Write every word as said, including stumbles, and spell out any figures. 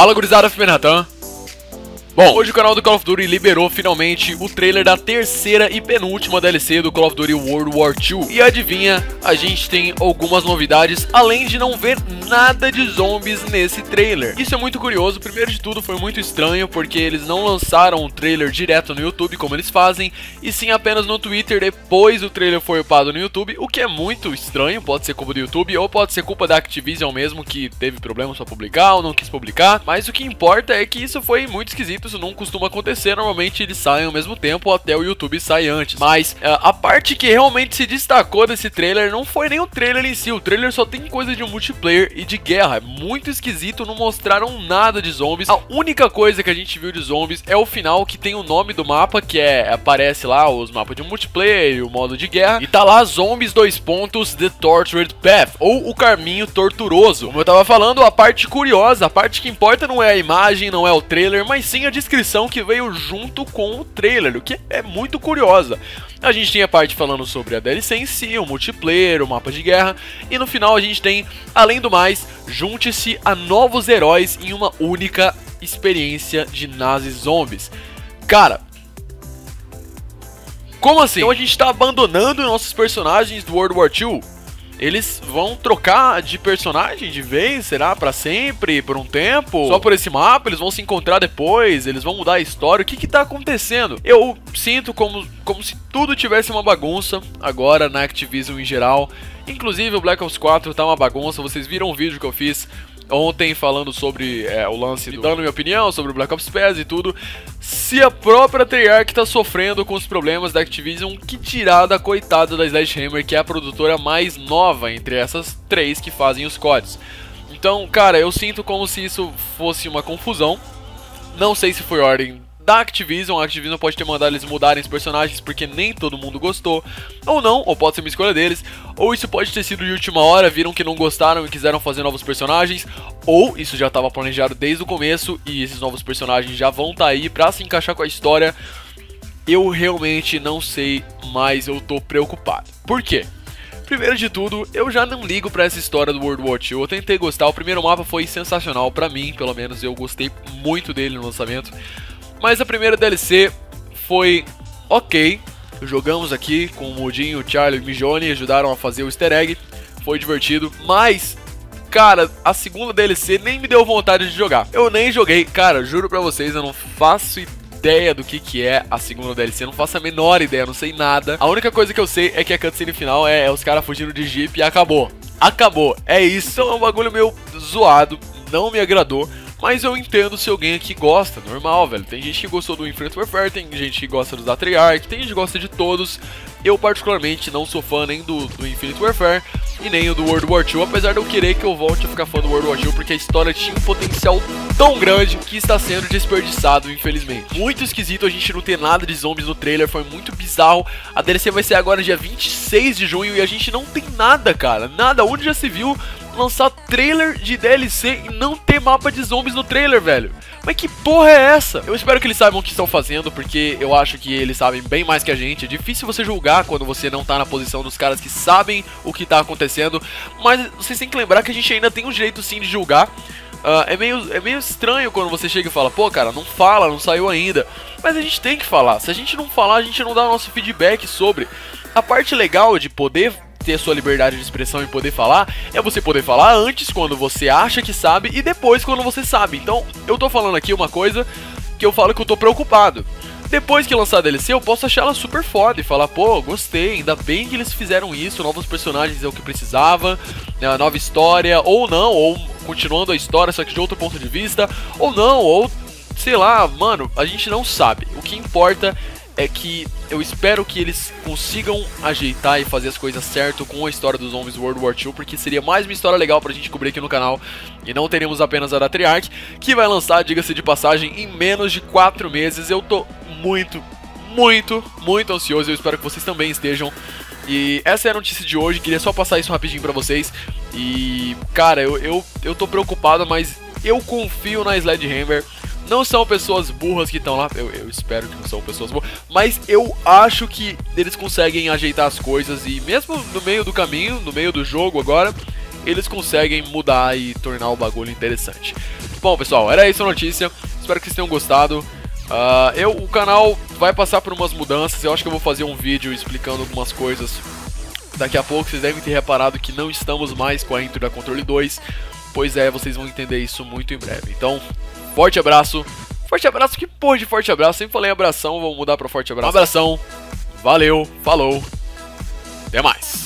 Fala, gurizada, Fernatan. Bom, hoje o canal do Call of Duty liberou finalmente o trailer da terceira e penúltima D L C do Call of Duty World War dois. E adivinha, a gente tem algumas novidades, além de não ver nada de zombies nesse trailer. Isso é muito curioso. Primeiro de tudo, foi muito estranho, porque eles não lançaram o trailer direto no YouTube, como eles fazem, e sim apenas no Twitter depois o trailer foi upado no YouTube, o que é muito estranho. Pode ser culpa do YouTube, ou pode ser culpa da Activision mesmo, que teve problemas pra publicar ou não quis publicar. Mas o que importa é que isso foi muito esquisito. Isso não costuma acontecer, normalmente eles saem ao mesmo tempo, até o YouTube sai antes. Mas uh, a parte que realmente se destacou desse trailer não foi nem o trailer em si. O trailer só tem coisa de multiplayer e de guerra. É muito esquisito, não mostraram nada de zombies. A única coisa que a gente viu de zombies é o final, que tem o nome do mapa, que é, aparece lá os mapas de multiplayer e o modo de guerra, e tá lá zombies dois pontos The Tortured Path, ou o caminho torturoso. Como eu tava falando, a parte curiosa, a parte que importa não é a imagem, não é o trailer, mas sim a descrição que veio junto com o trailer, o que é muito curiosa. A gente tem a parte falando sobre a D L C em si, o multiplayer, o mapa de guerra, e no final a gente tem, além do mais, junte-se a novos heróis em uma única experiência de nazis zombies. Cara, como assim? Então a gente tá abandonando nossos personagens do World War dois? Eles vão trocar de personagem de vez? Será? Pra sempre? Por um tempo? Só por esse mapa? Eles vão se encontrar depois? Eles vão mudar a história? O que que tá acontecendo? Eu sinto como, como se tudo tivesse uma bagunça agora na Activision em geral. Inclusive o Black Ops quatro tá uma bagunça. Vocês viram o vídeo que eu fiz ontem falando sobre é, o lance, do... dando minha opinião sobre o Black Ops Pass e tudo. Se a própria Treyarch tá sofrendo com os problemas da Activision, que tirar da coitada da Sledgehammer, que é a produtora mais nova entre essas três que fazem os C O Ds. Então, cara, eu sinto como se isso fosse uma confusão. Não sei se foi ordem da Activision. A Activision pode ter mandado eles mudarem os personagens porque nem todo mundo gostou, ou não, ou pode ser uma escolha deles, ou isso pode ter sido de última hora, viram que não gostaram e quiseram fazer novos personagens, ou isso já estava planejado desde o começo e esses novos personagens já vão estar aí pra se encaixar com a história. Eu realmente não sei, mas eu tô preocupado. Por quê? Primeiro de tudo, eu já não ligo pra essa história do World War dois. Eu tentei gostar, o primeiro mapa foi sensacional pra mim, pelo menos eu gostei muito dele no lançamento. Mas a primeira D L C foi ok. Jogamos aqui com o Mudinho, o Charlie e o Mijone, ajudaram a fazer o easter egg. Foi divertido. Mas, cara, a segunda D L C nem me deu vontade de jogar. Eu nem joguei. Cara, juro pra vocês, eu não faço ideia do que que é a segunda D L C. Eu não faço a menor ideia, não sei nada. A única coisa que eu sei é que a cutscene final é, é os caras fugindo de jeep e acabou. Acabou. É isso. É um bagulho meio zoado. Não me agradou. Mas eu entendo se alguém aqui gosta, normal, velho. Tem gente que gostou do Infinite Warfare, tem gente que gosta do da Treyarch, tem gente que gosta de todos. Eu particularmente não sou fã nem do, do Infinite Warfare e nem do World War dois, apesar de eu querer que eu volte a ficar fã do World War dois, porque a história tinha um potencial tão grande que está sendo desperdiçado, infelizmente. Muito esquisito a gente não ter nada de zombies no trailer, foi muito bizarro. A D L C vai ser agora dia vinte e seis de junho e a gente não tem nada, cara, nada. Onde já se viu lançar trailer de D L C e não ter mapa de zombies no trailer, velho? Mas que porra é essa? Eu espero que eles saibam o que estão fazendo, porque eu acho que eles sabem bem mais que a gente. É difícil você julgar quando você não tá na posição dos caras que sabem o que tá acontecendo, mas vocês têm que lembrar que a gente ainda tem um jeito sim de julgar. Uh, é, meio, é meio estranho quando você chega e fala, pô, cara, não fala, não saiu ainda. Mas a gente tem que falar. Se a gente não falar, a gente não dá nosso feedback sobre. A parte legal de poder ter a sua liberdade de expressão e poder falar é você poder falar antes, quando você acha que sabe, e depois quando você sabe. Então eu tô falando aqui uma coisa que eu falo que eu tô preocupado. Depois que lançar a D L C eu posso achar ela super foda e falar, pô, gostei, ainda bem que eles fizeram isso, novos personagens é o que precisava, né, nova história, ou não, ou continuando a história só que de outro ponto de vista, ou não, ou sei lá, mano, a gente não sabe. O que importa é que eu espero que eles consigam ajeitar e fazer as coisas certo com a história dos zombies World War dois, porque seria mais uma história legal pra gente cobrir aqui no canal. E não teremos apenas a da Treyarch, que vai lançar, diga-se de passagem, em menos de quatro meses. Eu tô muito, muito, muito ansioso, eu espero que vocês também estejam. E essa é a notícia de hoje, queria só passar isso rapidinho pra vocês. E, cara, eu, eu, eu tô preocupado, mas eu confio na Sledgehammer. Não são pessoas burras que estão lá, eu, eu espero que não são pessoas burras, mas eu acho que eles conseguem ajeitar as coisas e mesmo no meio do caminho, no meio do jogo agora, eles conseguem mudar e tornar o bagulho interessante. Bom, pessoal, era isso a notícia. Espero que vocês tenham gostado. Uh, eu, o canal vai passar por umas mudanças. Eu acho que eu vou fazer um vídeo explicando algumas coisas daqui a pouco. Vocês devem ter reparado que não estamos mais com a intro da Controle dois. Pois é, vocês vão entender isso muito em breve. Então, forte abraço. Forte abraço, que porra de forte abraço. Sempre falei abração, vou mudar pra forte abraço. Um abração, valeu, falou, até mais.